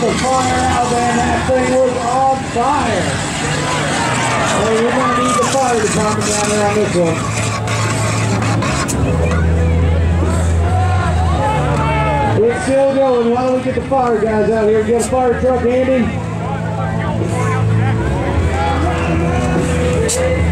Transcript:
the fire out, man. That thing was on fire. Well, you're going to need the fire department down there on this one. It's still going. Why don't we get the fire guys out here? Get a fire truck, Andy.